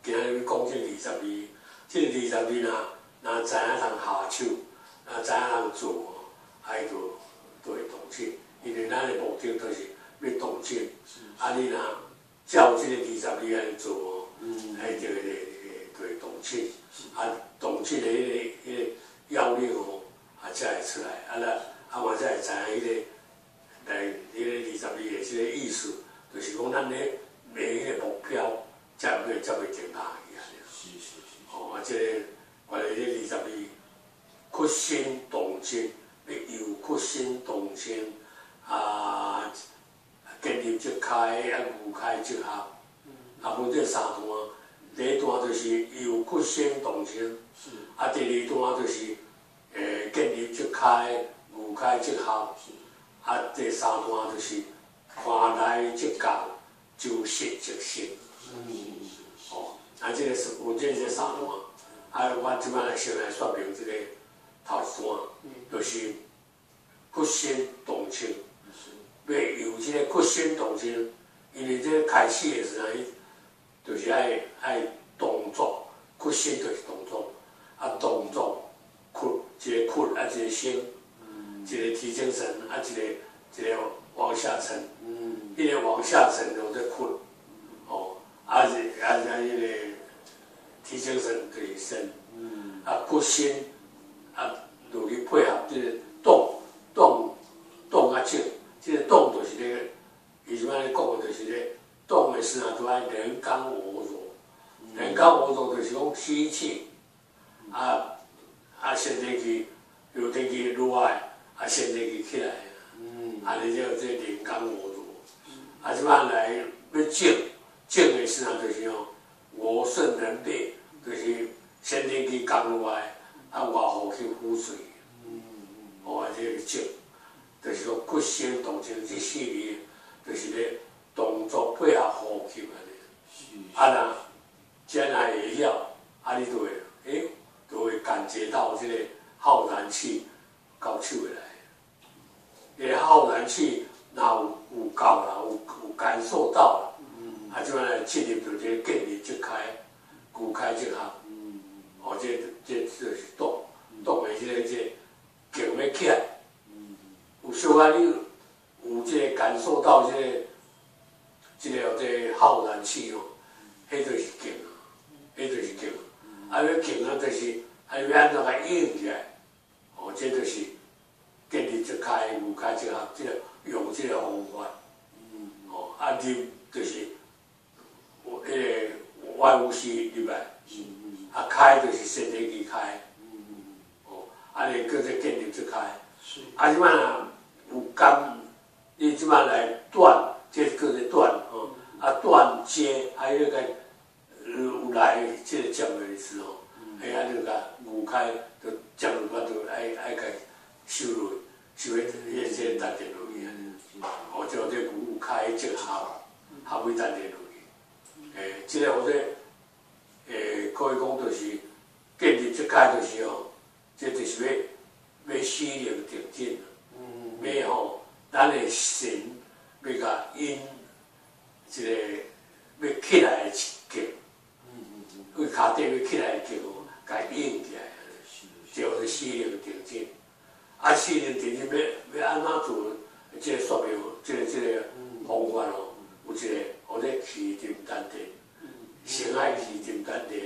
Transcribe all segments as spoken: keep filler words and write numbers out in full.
今日要讲这二十二，这二十二若若知影通下手，若知影通做，啊，伊就就会动静。因为咱的目的都是要动静，啊，你若照这个二十二安尼做，哎，就会就会动静，啊，动静的迄个迄个要领哦，啊，才会出来，啊，那啊，我才会知影迄个来迄个二十二的即个意思，就是讲咱咧每迄个目标，才会才会定下去啊。 是是是。 哦，啊，即个关于这二十二，屈心动静，要由屈心动静，啊，建立即开，啊，无开即合，啊，分这三段。第一段就是由屈心动静，啊，第二段就是诶建立即开，无开即合，啊，第三段就是看来即教，就实即行。哦，啊，即个是有这这三段，啊，我即摆来先来说明即个头一段，就是屈心动静，要由即个屈心动静，因为这开始的时阵，就是爱爱动作，屈心就是动作，啊，动作屈一个屈啊，一个心，一个提精神，啊，一个一个往下沉，一个往下沉就在屈，哦，啊是啊啊迄个提精神就是身，啊屈心啊落去配合即个动动动啊静，即个动就是咧，伊即摆咧讲的就是咧，动的时候都爱人刚我弱。人刚我弱就是讲吸气，啊啊身体去由天去落来，啊身体去起来，啊你叫这人刚我弱。啊即摆来要静，静的时候就是讲我顺人背，就是身体去降落来，啊外乎去呼水。哦，这个静，就是讲屈心动静这四个，就是咧动作配合呼吸安尼。啊若将来会晓，啊，你就会，诶，就会感觉到这个浩然气到手会来。这个浩然气，若有有够啦，有有感受到啦，啊，即摆来进入就这建立即开，故开即合。哦，这这就是动，动的即个这劲要起来。有小可你有这个感受到这个，这个这个浩然气哦，迄就是劲。迄就是劲，啊，要劲啊，就是啊，要安怎甲应起来？哦，这就是建立即开、无开即合，即个用即个方法。哦，啊，入就是迄个外无息入来，啊，开就是身体去开。哦，啊，你叫做建立即开。啊，即摆若有感，你即摆来断，这叫做断哦，啊，断接，啊，迄个。有来即个接的时候，哎啊，就甲牛开，就接落我就爱爱甲收落，收迄迄些淡定落去安尼。哦，就这牛开即合，合尾淡定落去。诶，即个或者诶，可以讲就是建立即开就是哦，这就是要要心灵定静，要吼咱的神要甲因即个要起来的劲。为骹底要起来叫，甲应起来，就是心灵定静。啊，心灵定静要要安怎做？即个说明，即个即个方法哦，有一个，互你气沉丹田，先爱气沉丹田。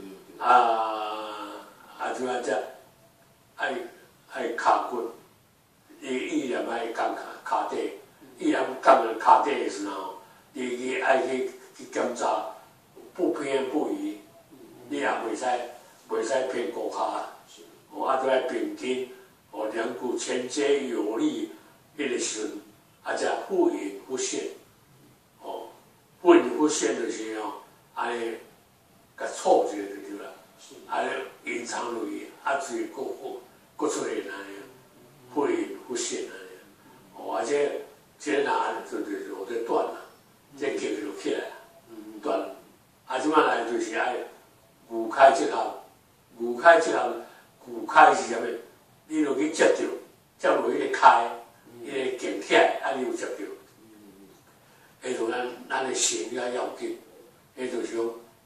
啊啊，即摆只爱爱骹骨，伊意念爱降骹骹底，意念降了骹底的时候，你去爱去去检查，不偏不倚。你也袂使袂使偏高骹，哦，啊，都爱平均，哦，两股前接有力，迄个时阵，啊，才忽隐忽现，哦，忽隐忽现就是哦，安尼，甲错一下就对啦，安尼隐藏落去，啊，最搁搁搁出现安尼，忽隐忽现安尼，哦，而且这哪就就就在断啦，这劲就起来，断，啊，即摆来就是爱。牛开即合，牛开即合，牛开是啥物？你落去接着，接落迄个开，迄个劲起来，啊，你有接着。迄就咱咱的心较要紧，迄就是讲，迄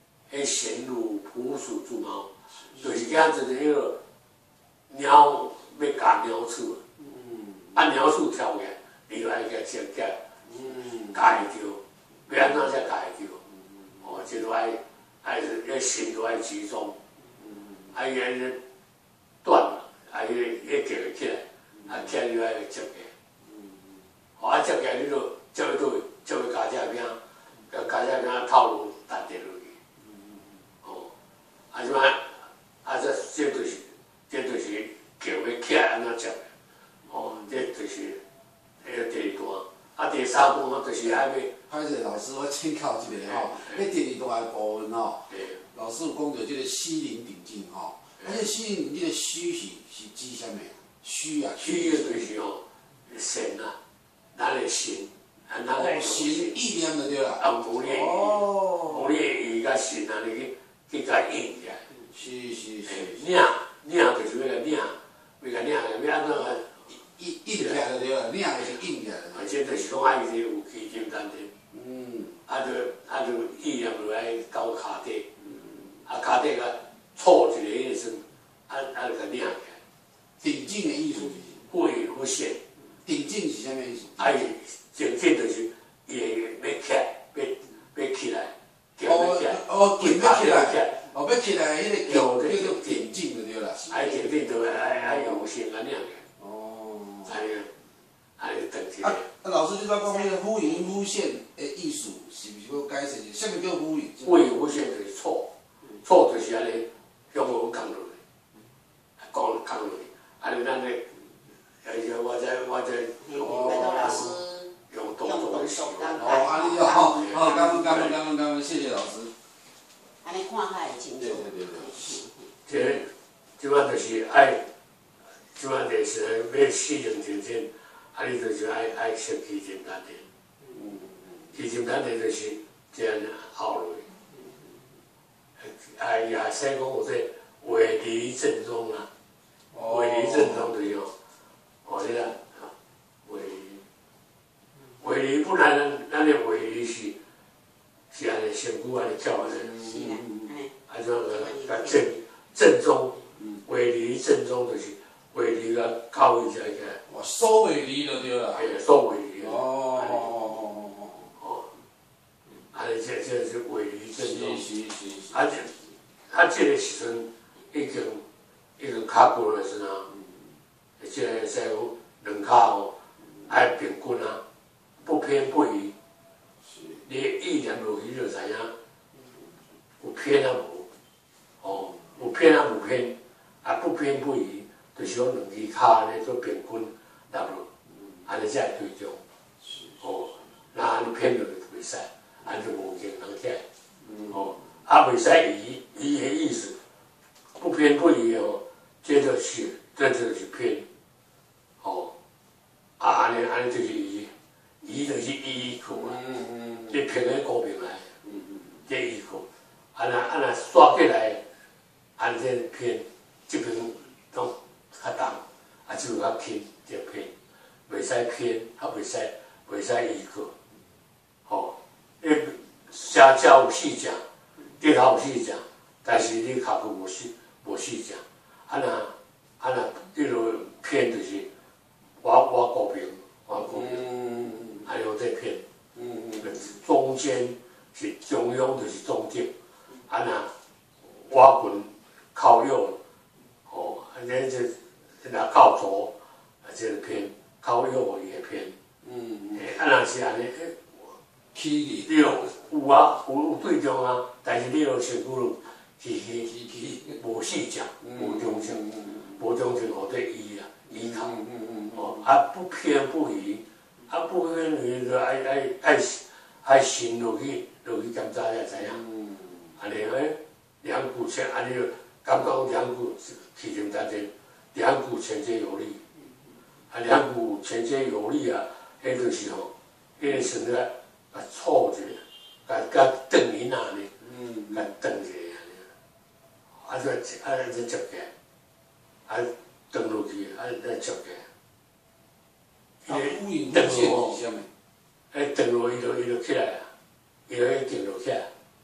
迄贤儒朴属诸猫，就是讲就是迄个鸟要夹鸟鼠，啊鸟鼠跳起来，你就爱甲先夹，夹会着，要安怎才夹会着？哦，这都爱爱要心都爱集中，啊伊安尼断，啊伊迄夹起来，啊起来你爱接起，哦啊接起来你就接去倒，接去加只饼，甲加只饼套路淡定落去，哦，啊即摆啊这这就是这就是叫要起来安怎接，哦，这就是迄个第二段，啊第三段就是爱要。 歹势，老师，我请教一下吼，迄第二段的部分吼，老师有讲到即个虚灵顶境吼，啊，这虚灵顶境的虚是是指啥物啊？虚啊， 虚的就是吼神啊，咱的心，啊，咱的心意念就对啦。 啊，无你哦， 无你意甲神安尼去去甲应起来。 是是是。 领领就是要来领，要甲领，要安怎个应应起来就对啦，领就是应起来。 而且就是讲爱伊有气金丹田。 嗯， 啊，就啊就意念落来到骹底，啊骹底甲错一个迄个算，啊啊就甲领起来。 顶境的意思是？ 不以不现。 顶境是啥物意思？ 啊，顶境就是伊会要起来，要要起来，叫要起来。 哦，顶要起来。哦，要起来，迄个叫叫做顶境就对啦。 啊，顶境就爱爱用心啊领起来。 哦。 安尼，安尼等起来。 啊，老师，你捌讲迄个浮盈浮现的意思，是毋是要解释？啥物叫浮盈？ 浮盈浮现就是错，错就是安尼向我讲落去，讲讲落去，安尼咱咧，而且我在我在用老师用动作来说。 哦，安尼哦，好，感恩感恩感恩感恩，谢谢老师。 安尼看较会清楚。 对对对对。 这即摆就是爱，即摆就是要适应真正。啊，你就是爱爱先起心丹田，起心丹田就是这样后落去。啊，也使讲有这围离正宗啦，围离正宗就是哦，哦，你看，围离，围离本来咱咱的围离是是安尼身躯安尼跳安尼， 是啦， 啊，这个甲正正宗，围离正宗就是围离个高一下起来。 哦，收尾离就对啦。 嘿，收尾离。 哦哦哦哦哦。安尼这这是尾离正宗。 是是是。 啊这，啊这个时阵已经已经脚骨了是呾，即个使讲两骹吼爱平均啊，不偏不倚。 是。 你意念落去就知影，有偏啊无？哦，有偏啊无偏，啊不偏不倚，就是讲两支骹安尼做平均。落落，安尼才会对中。哦，那安尼偏落就袂使，安尼就无形能起来。哦，啊袂使移移的意思，不偏不倚哦，这就是这就是偏。哦，啊安尼安尼就是移，移就是移去啊。嗯嗯。你偏喺高平来，嗯嗯，这移去，啊那啊那刷起来，安尼这偏，这边拢较重，啊这边较轻。这偏，袂使偏，啊袂使袂使移去，吼，你车车有四正，日头有四正，但是你脚骨无四无四正，啊那啊那迄落偏就是我我高平，我高平，还有这偏，中间是中央就是中点，啊那我棍靠右，哦，安尼这若靠左。啊，这个偏靠右也偏，嗯，诶，啊，若是安尼， 起你有有啊，有有对中啊，但是你落身躯落起起起起，无四正，无中正，无中正互对依啊，依靠，哦，啊不偏不倚，啊不偏不倚就爱爱爱爱行落去落去检查才知影，安尼诶，两股前安尼感觉两股起心丹田，两股前接有力。啊，两股前接有力啊，迄就是吼，迄个时阵啊，甲错一下，甲甲转去那呢，甲转一下安尼，啊再啊再接起来，啊转落去，啊再接起来。 啊，浮盈浮现是啥物？ 迄转落伊就伊就起来啊，伊就迄定落起来，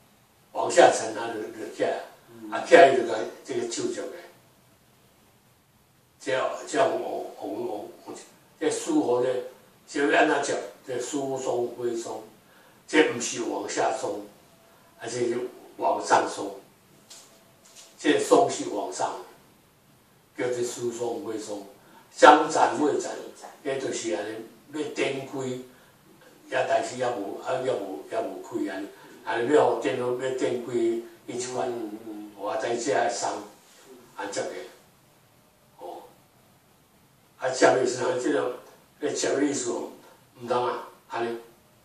往下沉啊，就就起来，啊起来就甲这个手足的，这这往往往往，这舒服这，这要安怎接？这疏松归松，这毋是往下松，而是往上松。这松是往上的，叫做疏松归松。相展未展，迄就是安尼，要展开，也但是也无啊，也无也无开安尼，安尼要互展要展开伊即款，我在遮个松，安接个，哦，啊接的时候，即个咧接的意思，毋通啊，安尼，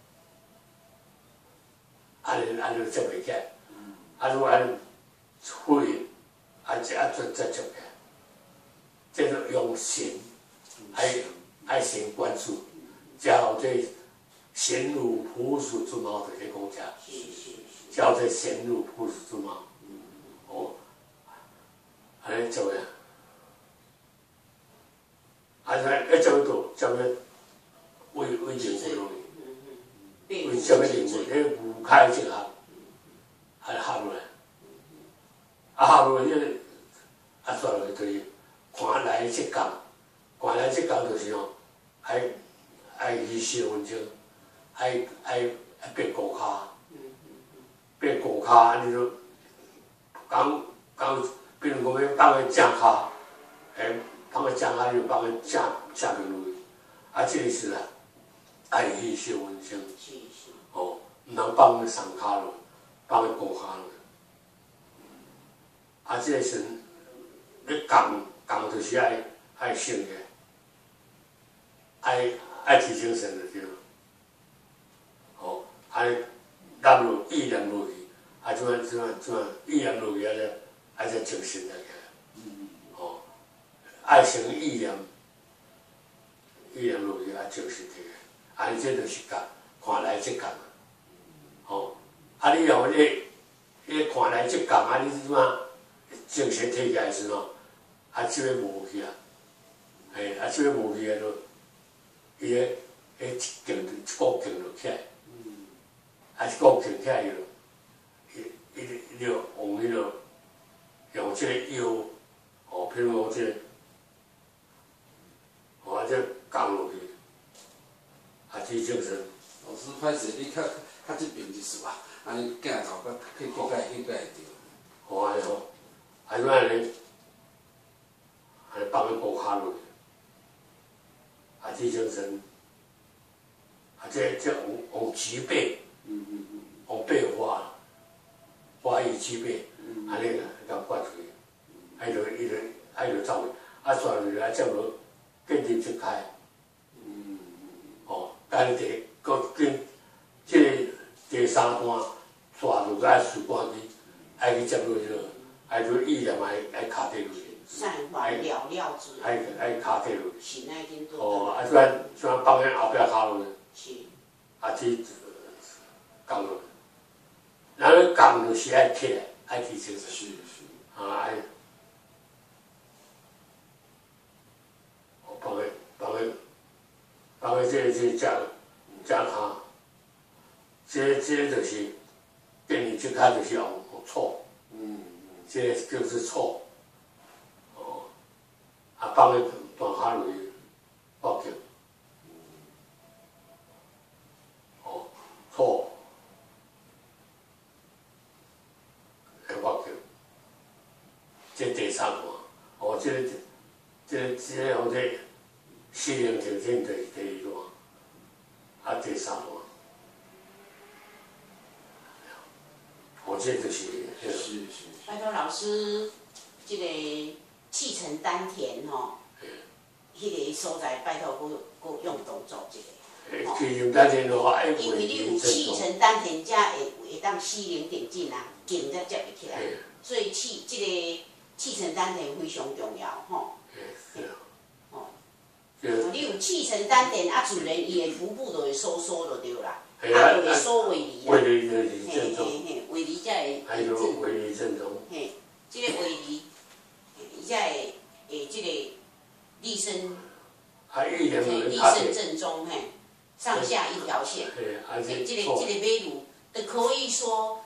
安尼安尼接袂起来，啊如果安尼会，啊接啊再再接个。这个用心，爱爱心关注，加好这贤如朴实之貌的这讲者，叫做贤如朴实之貌，哦，安尼做呀，啊，一做到做咩？为为人不容易，为什么人物？迄五开即合，啊合落来，啊合落来，迄啊做落去。看来即工，看来即工就是吼，爱爱牺牲分钟，爱爱爱变高骹，变高骹，安尼就讲讲，比如讲要放个正骹，诶，放个正骹就放个正正面落去，啊，即个是啊，爱牺牲分钟，哦，毋通放个上骹落，放个高骹落，啊，即个是你讲。工就是爱爱省个，爱爱提精神就对了。哦，爱纳入意念落去，啊，怎啊怎啊怎啊意念落去啊咧，啊才精神来起来。哦，爱生意念，意念落去啊精神起来，啊，这就是讲看来即讲。哦，啊，你用迄迄看来即讲，啊，你即马精神提起来时吼。啊，即个无去啊，嘿，啊，即个无去啊，就伊个迄一劲一股劲就起来，啊，一股劲起来就，伊伊伊就往迄个用即个腰，哦，譬如讲即个，哦，啊，即降落去，啊，提精神。 老师，歹势，你较较即边一丝啊，安尼镜头甲去去甲迄个会着。 好安尼吼，啊，怎安尼？安尼放喺高骹落去，啊，提精神，啊，这这往往脊背，往背花，花以脊背，安尼甲灌出去，啊，伊就伊就啊伊就走去，啊，转落去啊，接落建立即开，哦，但是第个建，即个第三段抓住个爱水管机，爱去接落去，爱就意念爱爱卡底落去。 散发了了之， 爱爱骹底落去， 是那间多。 哦，啊，虽然虽然放喺后壁骹落去， 是， 啊，去降落去，然后降就是爱起来，爱提精神， 是是， 啊，爱，哦，放喺放喺放喺这这正正骹，这这就是建议即骹就是用错，嗯，这就是错。啊，放喺大骹落去，抱紧，哦，错，会抱紧，这第三段，哦，这个这这个我这心灵静静第第二段，啊，第三段，哦，这就是， 是是。 拜托老师，这个。气沉丹田吼，迄个所在拜托佫佫用动作一个。气沉丹田的话，爱因为你有气沉丹田，才会会当心灵定静啊，静才接会起来。所以气即个气沉丹田非常重要吼。哦，你有气沉丹田，啊，自然伊的腹部就会收缩就对啦，啊，就会收胃离啊。 胃离就是正宗。 嘿嘿，胃离才会。 还有胃离正宗。 嘿，即个胃离。伊才会诶，即个立身， 嘿， 立身正中，嘿，上下一条线。 嘿， 即个即个马路，就可以说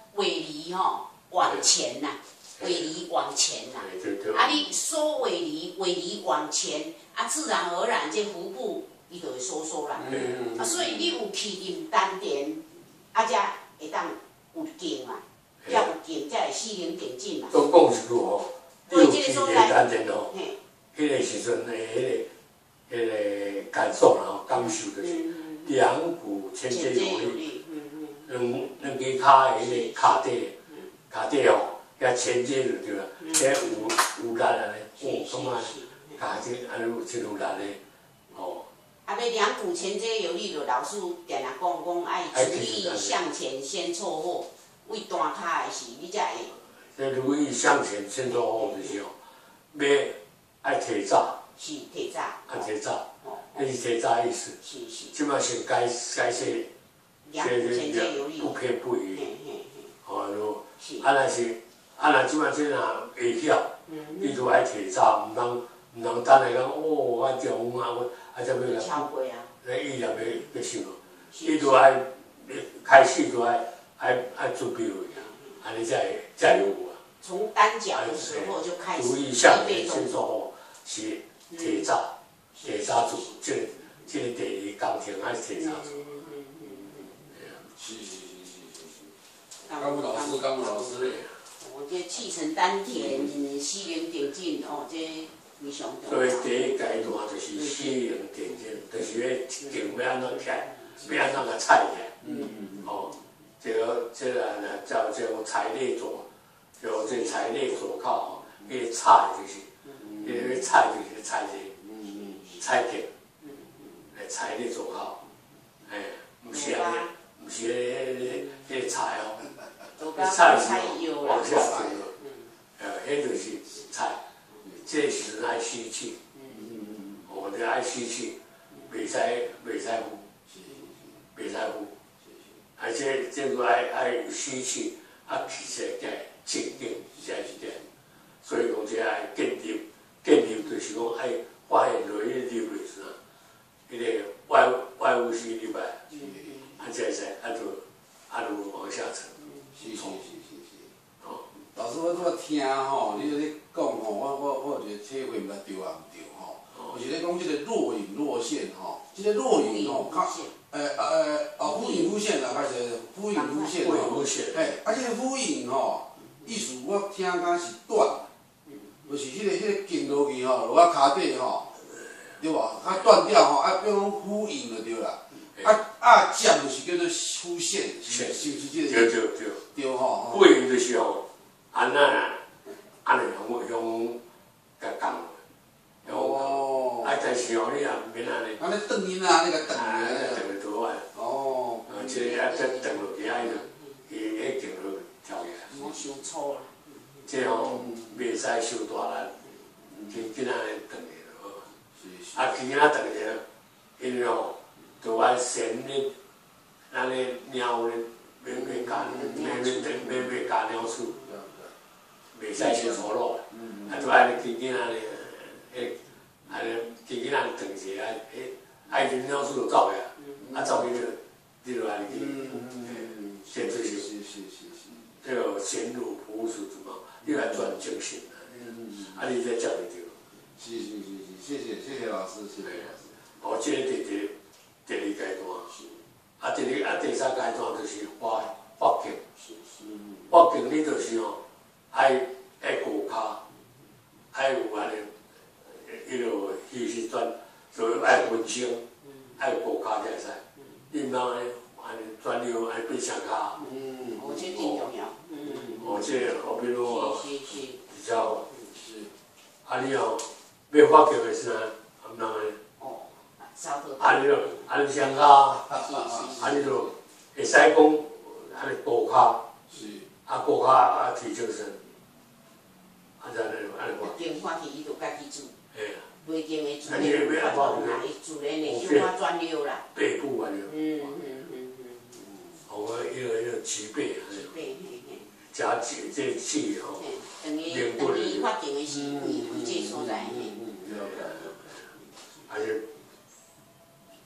尾离吼往前呐，尾离往前呐。 对对。 啊，你收尾离，尾离往前，啊，自然而然这腹部伊就会收缩啦。 嗯。 啊，所以你有气入丹田，啊，才会当有劲嘛，才有劲，才会四灵定静嘛。 总讲一句吼，你有气入丹田吼，迄个时阵的迄个。迄个感受然后感受就是两股牵接有力，两两只骹的迄个骹底，骹底吼，遐牵接就对啦，遐有有力安尼，哦，感觉骹这安尼有真有力的，哦。 啊，要两股牵接有力，就老师定定讲讲爱注意向前先错后，为单骹的时，你才会。 这如意向前先错后就是吼，要爱提早。 是提早， 啊提早，迄是提早意思。 是是。 即摆先改改说，说不偏不倚。哦，就啊，若是啊，若即摆即若会晓，你就爱提早，毋通毋通等下讲哦，我中午啊，我啊才要来。 超过啊。 来意念要要想，你就爱开始就爱爱爱准备落去，安尼才会才有啊。 从单脚的时候就开始注意向前先做好是。提早，提早做，即个即个第二工程爱提早做。 是是是是是是。感恩老师，感恩老师。 哦，这气沉丹田，四灵定静，哦，这非常重要。 所以第一阶段就是四灵定静，就是迄劲要安怎起来，要安怎个踩起来。嗯嗯嗯。哦，这个这个呢叫叫踩内左，叫这踩内左靠吼，迄个踩就是。迄个踩就是踩这，踩劲，来踩你做好，哎，毋是安尼，毋是迄个迄个踩哦，迄踩是往下走，呃，迄就是踩，这时阵爱吸气，哦，你爱吸气，袂使袂使呼，袂使呼，而且这个爱爱吸气，啊，气势才静定，才是对，所以讲这爱建立。建立就是讲爱发现落去流落是啊，迄个外外物是入来，啊，才使啊就啊就往下沉。 是是是是是。哦，老师，我拄仔听吼，你咧讲吼，我我我有一个体会，毋知对啊毋对吼。就是咧讲即个若隐若现吼，即个若隐吼，较诶诶哦，忽隐忽现啦，开始忽隐忽现吼。嘿，啊，即个忽隐吼，意思我听讲是短。就是迄个迄个劲落去吼，落啊骹底吼，对无？啊断掉吼，啊变讲呼应就对啦。啊啊接就是叫做出现，是是是即个。 对对对。 对吼。 呼应就是吼，安那安尼用用甲讲，哦。啊，但是吼，你也毋免安尼。 安尼转因啊，你甲转啊， 个。 转个倒来。哦。啊，即个啊再转落去啊，伊迄劲落跳起来。 莫伤粗啦。 这吼袂使伤大力，轻轻安尼转下就好。啊，轻轻啊转下，因为吼，就爱先咧，咱咧猫咧，免免加，免免免免加鸟鼠，袂使伤粗鲁的。啊，就爱轻轻安尼，迄安尼轻轻安尼转下，啊，迄啊，伊鸟鼠就走去啊，啊走去就，你就安尼去，先就是，这个先入朴实之嘛。你来专精神啊！啊，你才接会着。 是是是是，谢谢谢谢老师，谢谢老师。 哦，这个第第第二阶段，啊，第二啊第三阶段就是发发劲。是是。发劲你就是吼，爱爱顾骹，爱有安尼，迄落气势转，所以爱分清，爱顾骹才会使。你毋通安尼安尼转溜安尼变双骹。嗯， 我这真重要。 哦，这后边咯，比较是，啊你哦，要发球的时阵，毋通安尼。哦，安尼咯，安尼双骹，安尼就会使讲安尼顾骹，是，啊顾骹啊提精神，啊就安尼安尼发。 电发起伊就家己做。 嘿啊。 袂经的自然发动啦，会自然的小可转溜啦。 背部安尼。 嗯嗯嗯嗯。 哦，迄个迄个脊背安尼。 脊背嘿嘿。 加气这气吼， 练过的。等于发劲的是胃胃这所在。 还是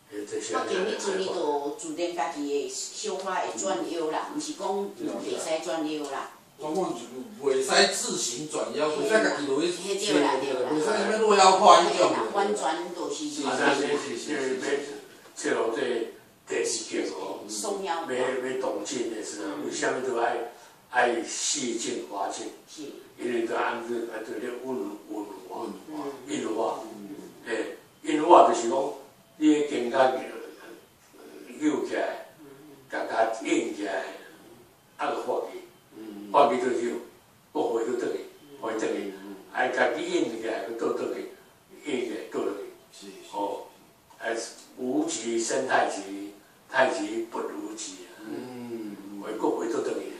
诶，这些。 我见迄阵伊就自然家己会小可会转腰啦，毋是讲袂使转腰啦。 总共就袂使自行转腰，袂使家己落去迄对啦对啦， 袂使啥物落腰胯迄种。 完全就是是。 啊，咱这是要要切入这电视剧哦， 松腰。 要要动静的时候，为虾米都爱爱细静滑静？ 是。 因为都按照按照咧韵韵化，韵化，诶，韵化就是讲，你迄筋甲扭起来，甲甲硬起来，啊个发气，发气就扭，个回就倒去，回倒去，啊家己硬起来，个倒倒去，硬起来倒倒去，哦，哎，无极生太极，太极不如极啊，回个回倒倒去。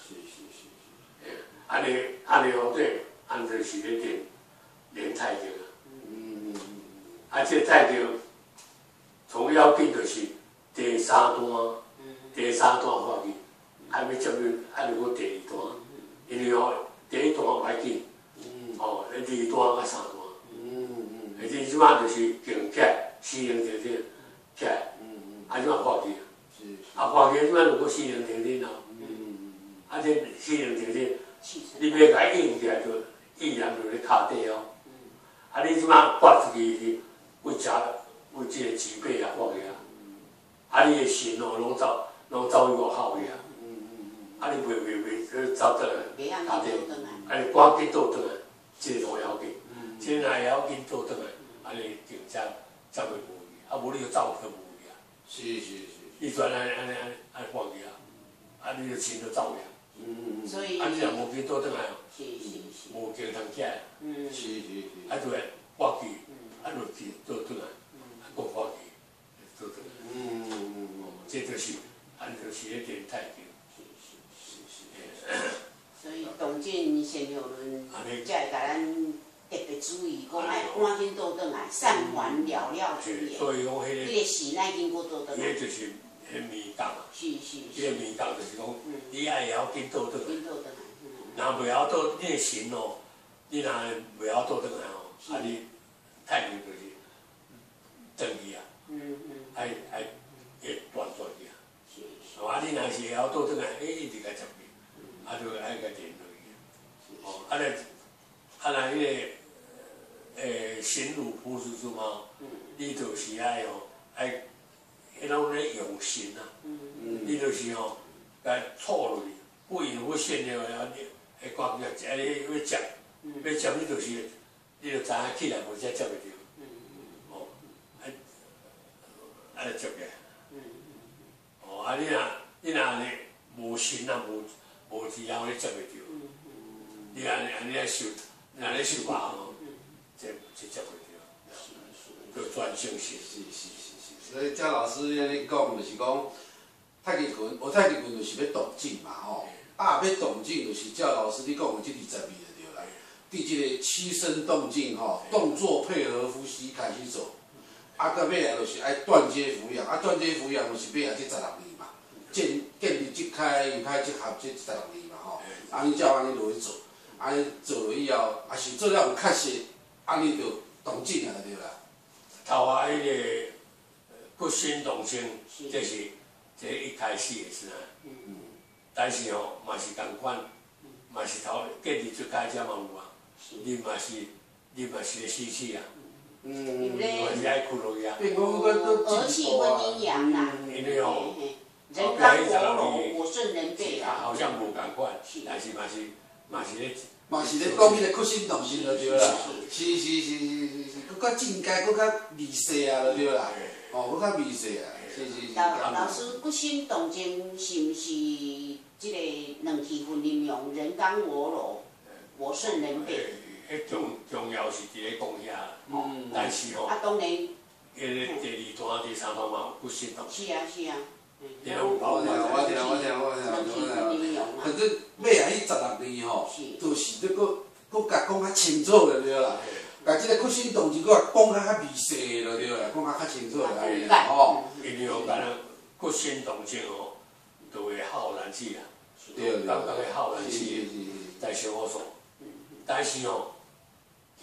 安尼安尼哦，对，安就是咧练练太极啊。嗯嗯嗯。啊，这太极从腰筋就是第三段，第三段发气，还没接入，还入个第二段。因为哦，第一段歹紧，哦，第二段甲三段。嗯嗯。而且即摆就是静起来，四零停停起来，啊，即摆发气。啊，发气即摆如果四零停停哦。嗯嗯。啊，这四零停停。你要甲伊硬起来，就意念就咧骹底哦。啊，你即摆拔出去是为食为即个脊背啊发去啊。啊，你的神哦，拢走拢走去外口去啊。啊，你袂袂袂走倒来骹底，啊，你赶紧倒转来，即个都要紧。即个若会要紧倒转来，啊，你定才才袂无去，啊，无你就走去无去啊。 是是是。 你全安尼安尼安尼安尼发去啊，啊，你就神就走去。嗯， 所以， 啊，你若无筋倒转来哦， 是是是， 无筋通起来， 嗯， 是是是， 啊，就会发气，啊，落去倒转来，啊，搁发气，倒转来，嗯嗯嗯，这就是按就是咧练太极， 是是是是，所以动静先后论，才会甲咱特别注意，讲爱赶紧倒转来，散还了了之类， 所以讲迄个， 迄个神爱紧搁倒转来， 迄就是。迄面讲啊， 是是是， 迄个面讲就是讲，你爱会晓紧倒转来， 紧倒转来， 若袂晓倒，你的神哦，你若袂晓倒转来哦，啊你太极就是转去啊，嗯嗯，爱爱会断转去啊，是是，啊你若是会晓倒转来，哎一直甲接去，啊就爱甲练落去，哦，啊咧，啊若迄个诶神如朴实之猫，你就是爱哦爱。迄种咧用心啊，你就是吼，甲错落去，不因不信了，然后你会讲个，啊你要接，要接你就是，你就知影起来无才接袂着，哦，啊，啊来接个，哦，啊你若你若咧无心啊，无无知影你接袂着，你若安尼来修，若咧修法吼，这这接袂着，要专心学习。 所以焦老师安尼讲，就是讲太极拳，学太极拳就是要动静嘛吼。啊，要动静就是焦老师你讲的这二十二就对啦。第即个屈伸动静吼，动作配合呼吸开始做。啊，到尾来就是爱断接俯仰，啊断接俯仰就是尾来这十六字嘛。建建立即开，右开即合，这十六字嘛吼。安尼才安尼落去做，安尼做落以后，啊是做了有确实，安尼就动静啊对啦。 头下迄个。屈伸动静，这是这一开始的时啊。但是吼，嘛是共款，嘛是头建立出开才嘛有啊。你嘛是，你嘛是咧死气啊。嗯。嘛是爱困落去啊。 变讲个个和气分阴阳啦。 因为吼， 人刚我柔，我顺人背啊。 好像无共款，但是嘛是嘛是咧。 嘛是咧讲迄个屈伸动静就对啦。是是是是是是，搁较进阶，搁较微细啊就对啦。哦，搁较微细啊，是是是。 老老师，屈伸动静是毋是即个两气分阴阳？人刚我柔，我顺人背。 迄重重要是伫咧讲遐，但是吼， 啊当然， 迄个第二段、第三段嘛有屈伸动静。 是啊是啊。 我听我听我听我听我听。反正尾啊，迄十六字吼，就是咧搁搁甲讲较清楚就对啦。甲即个屈伸动静，搁讲较较微细就对啦，讲较较清楚就安尼啦吼。 因为吼，敢若屈伸动静吼，就会耗燃气啊， 对对。 刚刚会耗燃气，在小火所。但是吼，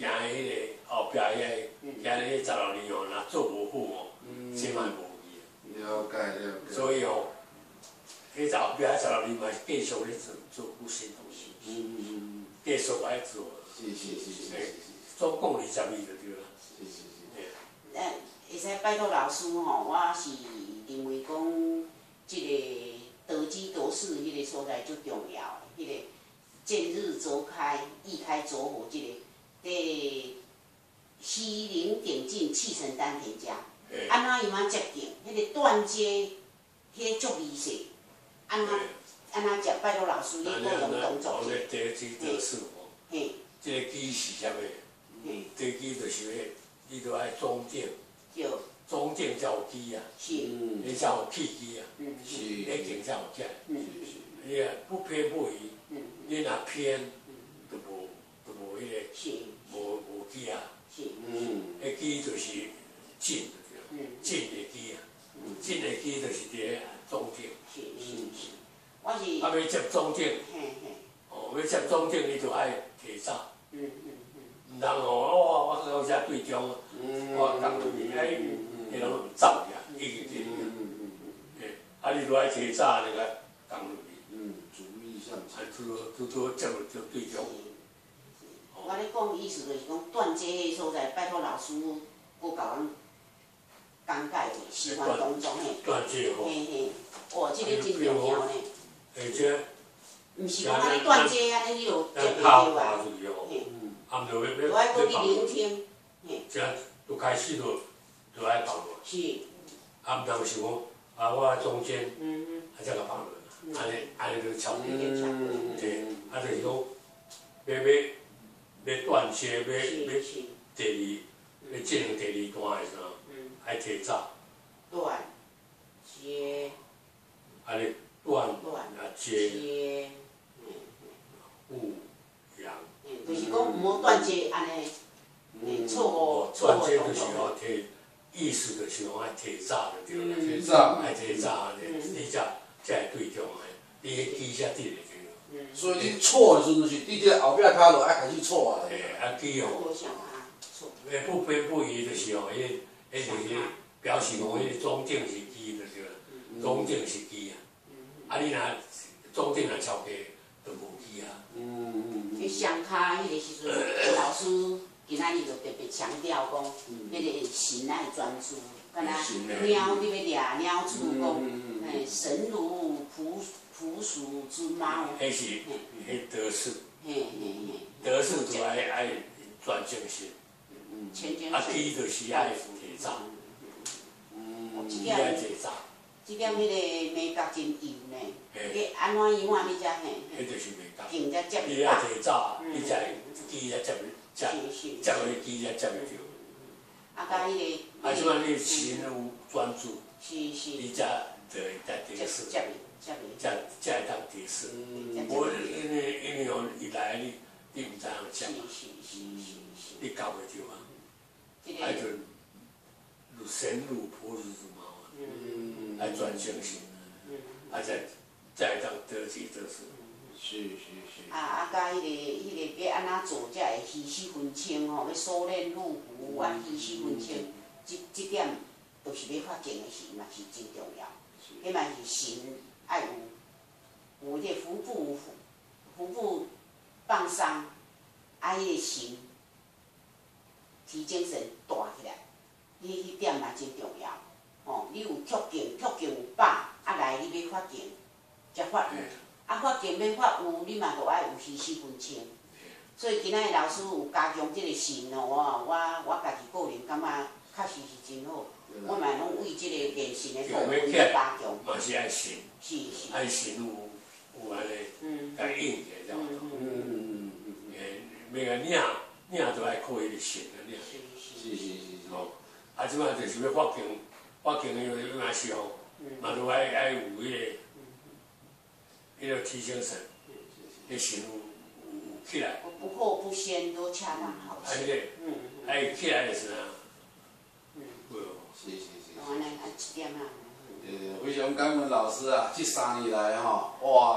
行迄个后壁遐个，行迄十六年哦，若做无好哦，即嘛无去。 了解了解。 所以哦，迄十后壁十六年嘛是继续咧做做复兴东西， 嗯嗯嗯， 继续来做。 是是是是是。 总共二十年就对啦。 是是是。 咱会使拜托老师吼，我是认为讲，即个得机得势迄个所在足重要的，迄个见日则开，一开则火，即个对西陵顶进，气沉丹田家，安怎样啊接近？迄个断接，迄个足利势，安怎安怎接？拜托老师，你个人动作。 我得机得势吼， 嘿。 即个机是啥物？地基就是迄，你着爱中正。 对。 中正才有机啊， 是。 你才有契机啊， 是。 你境才有起来。 嗯。 你啊不偏不倚，你若偏，就无就无迄个。 是。 无无机啊。 是。 嗯。 迄机就是进，进的机啊，进的机就是伫中正。 是是是。我是。 啊，要接中正。 嘿嘿。 哦，要接中正，你就爱提早。 嗯嗯嗯。 毋通哦，我我到遮对中，我共落去，哎，迄拢走呀，已经定了。嘿，啊，你著爱提早那个共落去。 嗯，主意向前。 啊，拄拄拄接落就对中。 我咧讲意思就是讲断接迄所在，拜托老师，搁甲阮讲解者，示范当中嘿。 断接吼。 嘿嘿，哦，即个真重要呢。 而且。 毋是讲安尼断接安尼你就接袂到啊。 嘿。啊，毋着要要要爱搁去聆听。嘿。 即拄开始就就爱放落。 是。 啊，毋通想讲啊，我中间， 嗯嗯。 啊，才甲放落，安尼安尼就超过。 嗯。 对，啊，就是讲要要要断接，要要第二，要进入第二段的时候，爱提早。 断接。 安尼断啊接。富阳。 就是讲毋好断接安尼，错误错误断接就是吼提，意思就是讲爱提早就对啦。 提早。 爱提早，你才才会对中的，你迄机才对得对。 所以你错的时阵，就是伫这后壁骹落爱开始错啊。 嘿，啊机哦，诶不偏不倚就是吼，迄迄就是表示讲迄中正是机就对啦，中正是机啊。啊你若中正若超过，就无机啊。嗯嗯嗯。迄双骹迄个时阵，老师今仔日就特别强调讲，迄个心爱专注，敢若鸟你要掠鸟鼠讲，嘿神如朴朴属之猫。 迄是迄得势。 嘿嘿嘿。 得势就爱爱专精心。啊，机就是爱提早。嗯。你爱提早。 即点迄个美角真油呢，迄安怎样啊？你才嘿？ 迄就是美角。 劲才接你爱提早，你才机才接接接落去机才接袂着。 啊，甲迄个。 啊，即摆你心有专注， 是是。 你才就会得得势， 接接才才会当得势。无因为因为哦，伊来你你毋知影接嘛，你搞袂着啊。啊就如神如朴如毛啊，爱专精心，啊才才会当得机得势。 是是是。 啊啊，甲迄个迄个要安怎做才会虚实分清吼？要收敛入伏啊，虚实分清，即即点就是要发劲的时嘛是真重要。迄嘛是神爱有有迄个腹部腹部放松，啊迄个神提精神大起来，迄迄点嘛真重要。吼，你有曲劲，曲劲有饱，啊来你要发劲，才发有。啊，发劲要发有，你嘛着爱有虚实分清。所以今仔日老师有加强即个神哦，我我我家己个人感觉确实是真好。我嘛拢为即个练神的部分加强。 嘛是爱神。 是是。 爱神有有安尼，甲应起来了。嗯嗯嗯嗯。诶，每个领领都爱靠迄个神个领。 是是是是是。 吼，啊，即摆就是要发劲，发劲因为因为是吼，嘛都爱爱有迄个。迄个提精神，迄神有有有起来。 不破不先，都恰当好啊，迄个，哎，起来的时候，嗯，对哦。 是是是。 安尼啊，一点啊。 呃，非常感恩老师啊！这三年来吼，哇，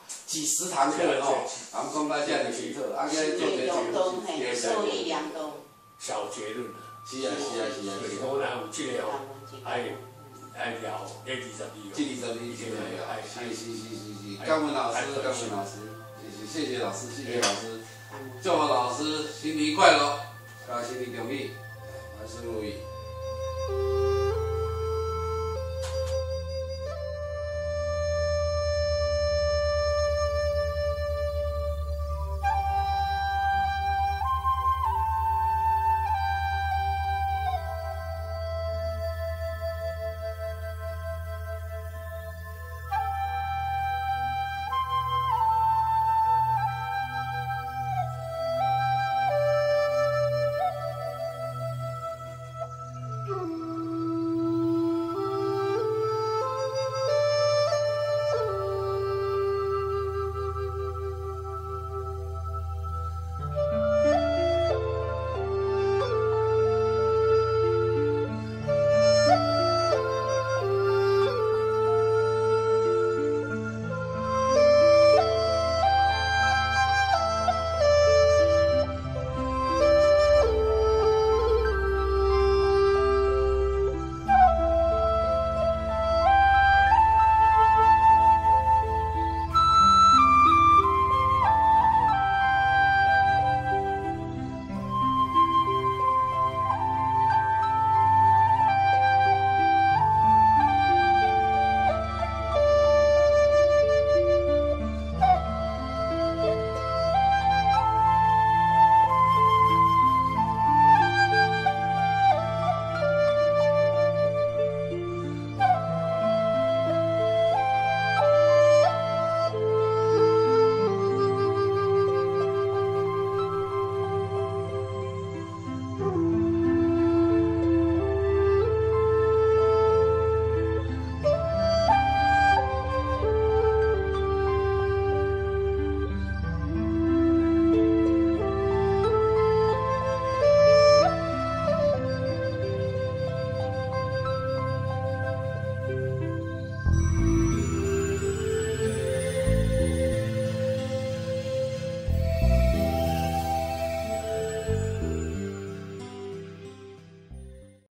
几十堂课吼，人讲到遮尔清楚，啊，个做者良东嘿，受益良东。 小结论啦。 是啊是啊是啊是啊。 我若有即个哦，爱爱聊迄二十二。 这二十二天的啊，是是是是是，感恩老师，感恩老师，谢谢谢谢老师，谢谢老师，祝贺老师新年快乐，啊新年恭喜，万事如意。